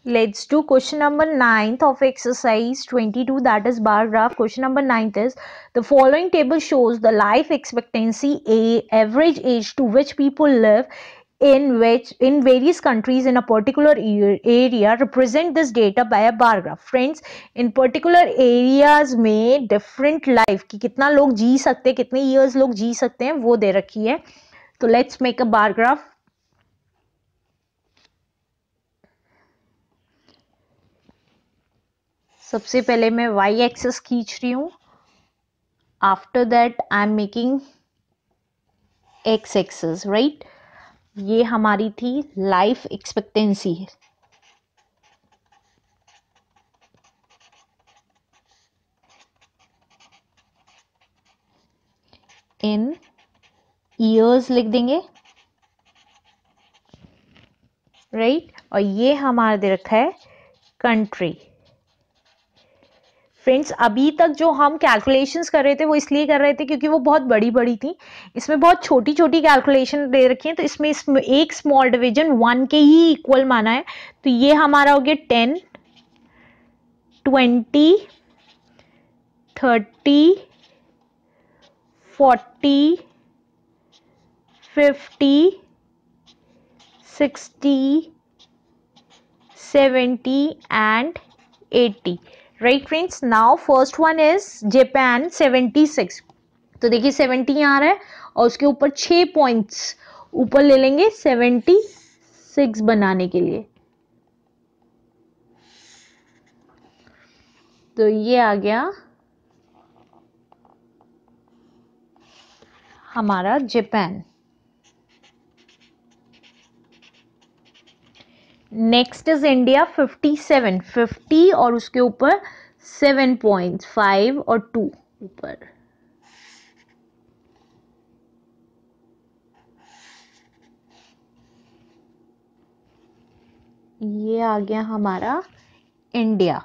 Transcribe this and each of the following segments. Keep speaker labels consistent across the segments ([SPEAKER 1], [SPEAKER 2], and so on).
[SPEAKER 1] Let's do question number 9th of exercise 22, that is bar graph. Question number 9th is the following table shows the life expectancy, average age to which people live in various countries in a particular area. Represent this data by a bar graph. Friends, in particular areas में different life कि कितना लोग जी सकते हैं, कितने years लोग जी सकते हैं, वो दे रखी है. तो let's make a bar graph. सबसे पहले मैं y एक्सिस खींच रही हूँ. After that I am making x axis, right. ये हमारी थी लाइफ एक्सपेक्टेंसी. इन ईयर्स लिख देंगे, राइट. और ये हमारा दे रखा है कंट्री. फ्रेंड्स, अभी तक जो हम कैलकुलेशंस कर रहे थे वो इसलिए कर रहे थे क्योंकि वो बहुत बड़ी बड़ी थी. इसमें बहुत छोटी छोटी कैलकुलेशन दे रखी है, तो इसमें एक स्मॉल डिवीजन 1 के ही इक्वल माना है. तो ये हमारा हो गया 10, 20, 30, 40, 50, 60, 70 and 80. Right friends, now first one is Japan 76. तो देखिए 70 यहाँ आ रहा है और उसके ऊपर 6 पॉइंट्स ऊपर ले लेंगे 76 बनाने के लिए. तो ये आ गया हमारा जापान. Next is India 57. 50 और उसके ऊपर 7 पॉइंट्स, 5 और 2 ऊपर. ये आ गया हमारा India.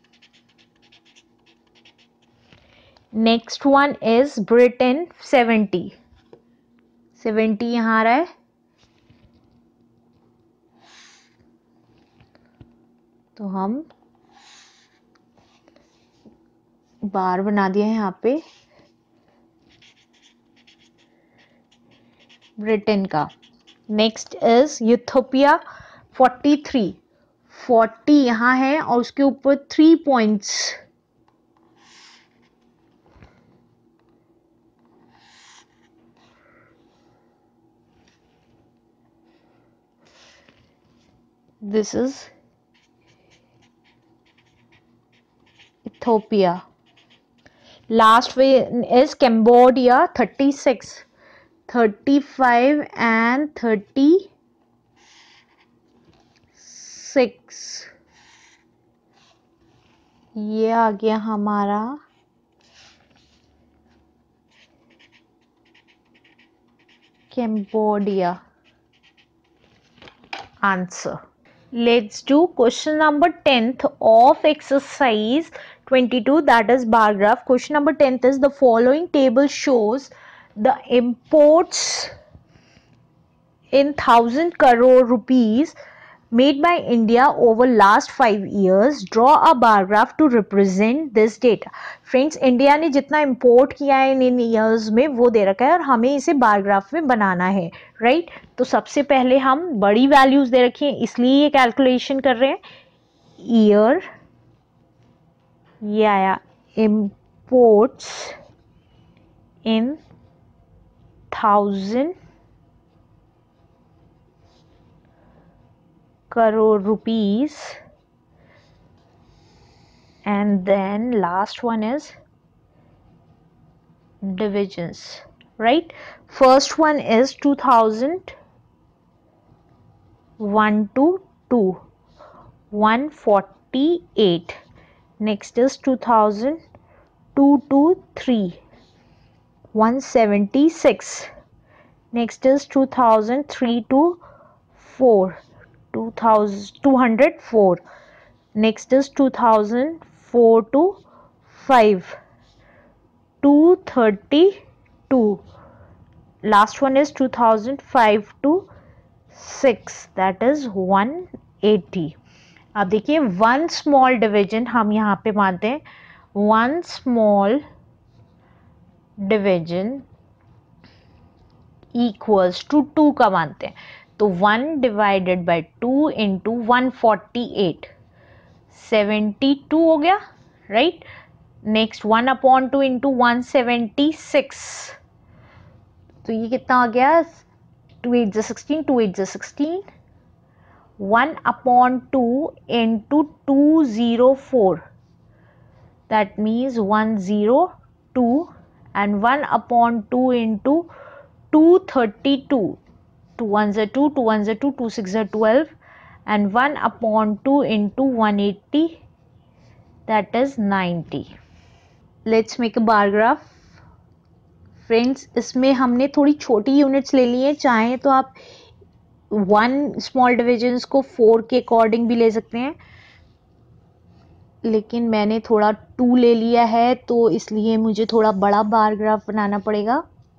[SPEAKER 1] Next one is Britain 70. 70 यहां आ रहा है. तो हम बार बना दिया है यहाँ पे ब्रिटेन का. Next is Ethiopia 43. 40 यहाँ है और उसके ऊपर 3 points. This is Ethiopia. Last one is Cambodia 36, 35 and 36. ये आ गया हमारा Cambodia answer. Let's do question number 10th of exercise 22, that is bar graph. Question number 10th is the following table shows the imports in 1000 crore rupees made by India over last 5 years. Draw a bar graph to represent this data. Friends, India ने जितना import किया है इन years में वो दे रखा है और हमें इसे बार ग्राफ में बनाना है, राइट. तो सबसे पहले हम बड़ी वैल्यूज दे रखी हैं इसलिए ये कैलकुलेशन कर रहे हैं. ईयर, ये आया imports in 1000 crore rupees, and then last one is divisions, right. First one is 2001 to 2, 148. Next is 2002 to 3, 176. Next is 2003 to 4, 204. Next is 2004 to 5, 232. Last one is 2005 to 6, that is 180. अब देखिए one small division हम यहाँ पे मानते हैं, one small division equals to 2 का मानते हैं, तो 1 डिवाइडेड बाय 2 इंटू 148, 72 हो गया, राइट। नेक्स्ट 1 अपॉन 2 इंटू 176, तो ये कितना आ गया, 2 8 जा 16, 2 8 जा 16, 1 upon 2 into 204, that means 102, and 1 upon 2 into 232, 2 1s are 2, 2 1s are 2, 2 6 are 12, and 1 upon 2 into 180, that is 90. Let's make a bar graph. Friends इसमें हमने थोड़ी छोटी यूनिट्स ले ली है, चाहे तो आप वन स्मॉल डिविजन्स को 4 के अकॉर्डिंग भी ले सकते हैं, लेकिन मैंने थोड़ा 2 ले लिया है तो इसलिए मुझे थोड़ा बड़ा बार ग्राफ बनाना पड़ेगा।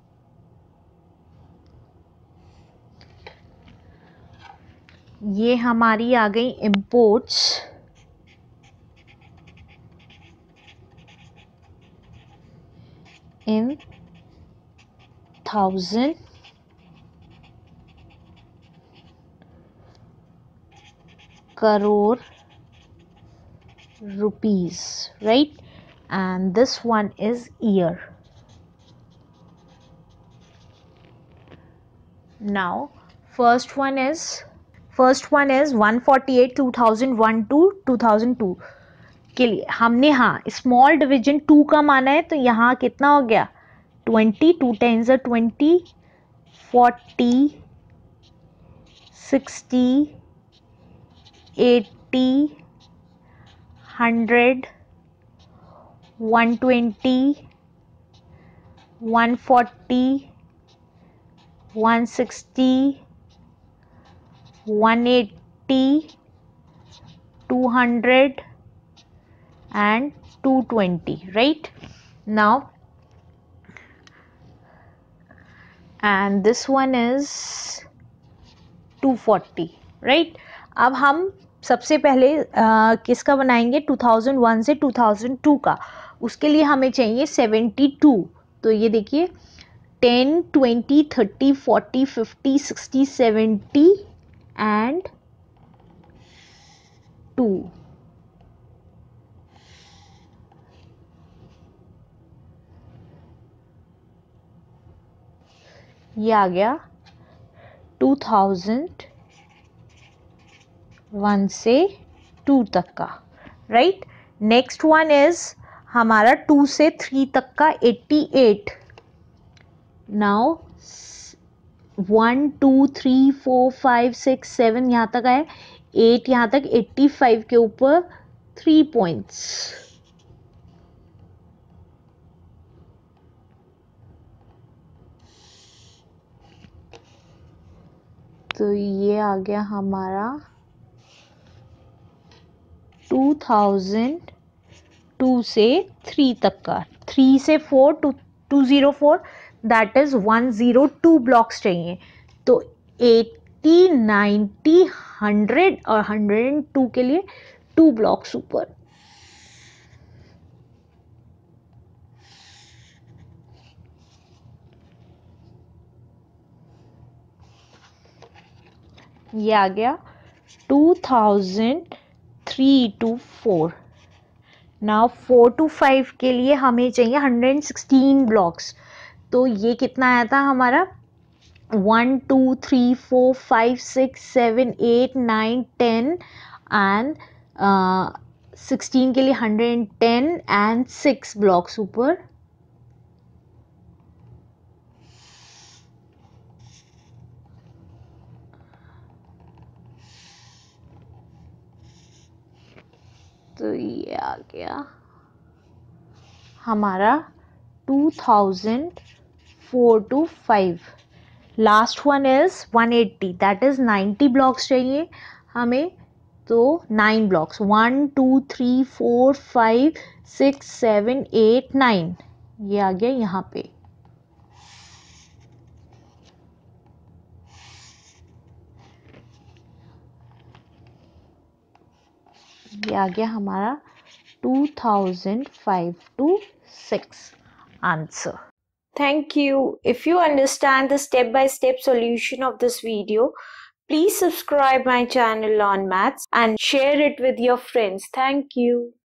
[SPEAKER 1] ये हमारी आ गई imports, in 1000 crore rupees, right? And this one is year. Now first one is 148 2001 to 2002 के लिए हमने, हाँ स्मॉल डिवीजन 2 का माना है, तो यहाँ कितना हो गया, 20, 2 10s are 20, 40, 60, 80, 100, 120, 140, 160, 180, 200 and 220, right? Now, and this one is 240, right? अब हम सबसे पहले किसका बनाएंगे, 2001 से 2002 का। उसके लिए हमें चाहिए 72, तो ये देखिए 10, 20, 30, 40, 50, 60, 70 and 2। ये आ गया 2001 से 2 तक का, राइट। नेक्स्ट वन इज हमारा 2 से 3 तक का 88। नाउ 1 2 3 4 5 6 7 यहाँ तक आए, 8 यहाँ तक, 85 के ऊपर 3 पॉइंट्स, तो ये आ गया हमारा 2002 से 3 तक का। 3 से 4 टू 204, दैट इज 102 ब्लॉक्स चाहिए, तो 80, 90, 100 और 102 के लिए 2 ब्लॉक्स ऊपर। ये आ गया 2003 to 4। नाउ 4 to 5 के लिए हमें चाहिए 116 ब्लॉक्स, तो ये कितना आया था हमारा, 1 2 3 4 5 6 7 8 9 10 एंड 16 के लिए 110 एंड 6 ब्लॉक्स ऊपर। तो ये आ गया हमारा 2004 to 5। Last one is 180, that is 90 blocks चाहिए हमें, तो 9 ब्लॉक्स 1 2 3 4 5 6 7 8 9, ये आ गया यहाँ पे। ये आ गया हमारा 2005 to 6 answer. Thank you. If you understand the step-by-step solution of this video, please subscribe my channel on maths and share it with your friends. Thank you.